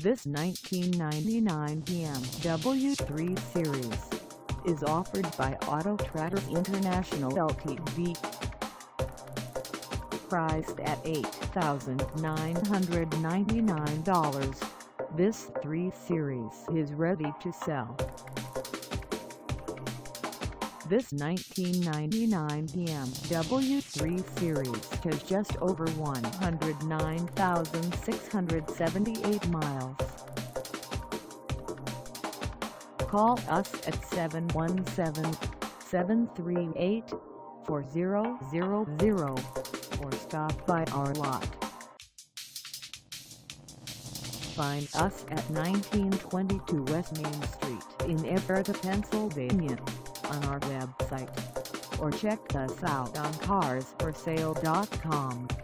This 1999 BMW 3 Series is offered by Autotraders International LTD. Priced at $8,999, this 3 Series is ready to sell. This 1999 BMW 3 Series has just over 109,678 miles. Call us at 717-738-4000 or stop by our lot. Find us at 1922 West Main Street in Ephrata, Pennsylvania, on our website, or check us out on carsforsale.com.